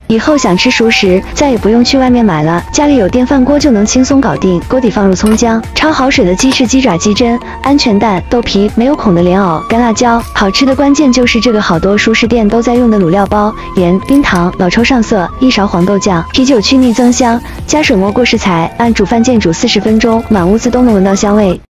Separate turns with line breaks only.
以后想吃熟食，再也不用去外面买了，家里有电饭锅就能轻松搞定。锅底放入葱姜，焯好水的鸡翅、鸡爪、鸡胗、鹌鹑蛋、豆皮、没有孔的莲藕、干辣椒。好吃的关键就是这个好多熟食店都在用的卤料包，盐、冰糖、老抽上色，一勺黄豆酱，啤酒去腻增香，加水没过食材，按煮饭键煮40分钟，满屋子都能闻到香味。